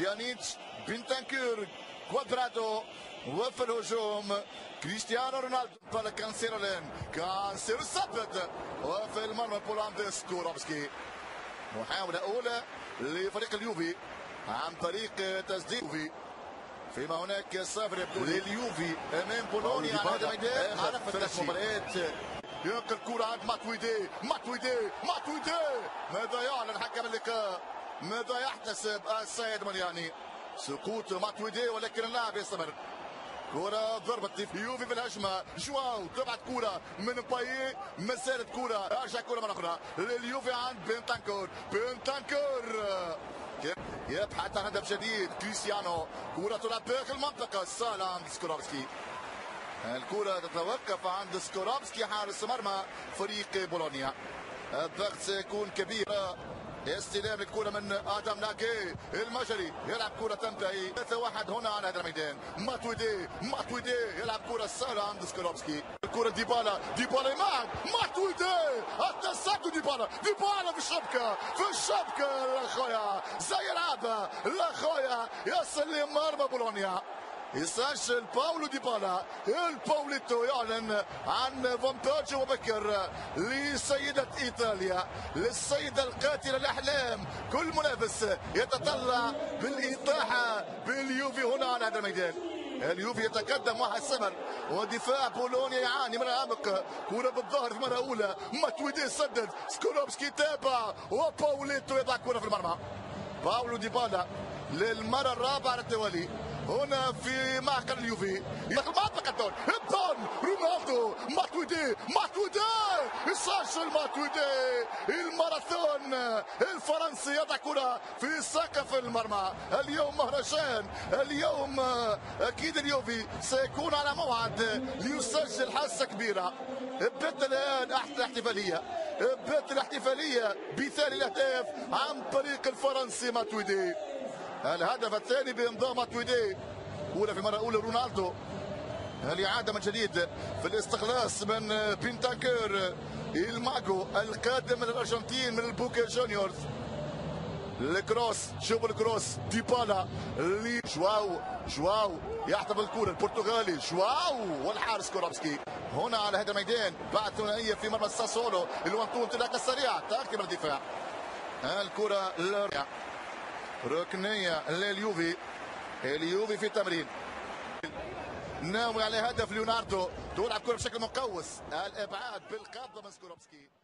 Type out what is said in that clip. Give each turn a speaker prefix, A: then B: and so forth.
A: بيانيتش، بنتانكور، كوادرادو، وفي الهجوم كريستيانو رونالدو كانسيرو ثبت وفي المرمى بولان سكوروفسكي. محاولة أولى لفريق اليوفي عن طريق تسديد فيما هناك صفر يبدو لليوفي امام بولونيا على هذا الميدان على ثلاث مباريات. ينقل الكرة عند ماتويدي ماذا يعلن حكم اللقاء؟ ماذا يحتسب السيد ملياني؟ سقوط ماتويدي ولكن اللاعب يستمر. كرة ضربت يوفي في الهجمة، جواو تبعت كرة من بايي، ما زالت كرة، ارجع كرة مرة أخرى لليوفي عند بنتانكور يبحث عن هدف جديد. كريستيانو كرة تلعب داخل المنطقة السهلة عند سكوروفسكي. الكرة تتوقف عند سكوروفسكي حارس مرمى فريق بولونيا. الضغط سيكون كبير. استلام الكرة من ادم لاكي المجري يلعب كرة تنتهي 3-1 هنا على هذا الميدان. ماتويدي يلعب كرة سهلة عند سكوروفسكي. الكرة ديبالا معك ماتويدي التسدد ديبالا في الشبكة لاخويا زي لعبة لاخويا يصل لمرمى بولونيا. يسجل باولو ديبالا. الباوليتو يعلن عن فانتاج وبكر لسيدة ايطاليا، للسيدة القاتلة الاحلام. كل منافس يتطلع بالاطاحة باليوفي هنا على هذا الميدان. اليوفي يتقدم 1-0 ودفاع بولونيا يعاني من العمق. كرة بالظهر في مرة أولى، ماتويدي سدد، سكوروفسكي تابع وباوليتو يضع كرة في المرمى. باولو ديبالا للمرة الرابعة على التوالي هنا في معقل اليوفي داخل منطقة الدون. رونالدو ماتويدي يسجل ماتويدي. الماراثون الفرنسي يضع كرة في سقف المرمى. اليوم مهرجان، اليوم اكيد اليوفي سيكون على موعد ليسجل حاسة كبيرة. بدأت الان الاحتفالية بثاني الاهداف عن طريق الفرنسي ماتويدي. الهدف الثاني بانضاء ماتويدي. كرة في مرة أولى رونالدو. الإعادة من جديد في الاستخلاص من بنتانكور الماجو القادم من الأرجنتين من البوكا جونيورز. الكروس، شوفوا الكروس ديبالا جواو يحتفل الكرة البرتغالي والحارس كوروفسكي هنا على هذا الميدان بعد ثنائية في مرمى ساسولو. الوانتو انطلاقة سريعة تأكد من الدفاع. الكرة ركنية لليوفي. اليوفي في تمرين ناوي على هدف ليوناردو. تلعب كرة بشكل مقوس، الابعاد بالقبضة من سكوروفسكي.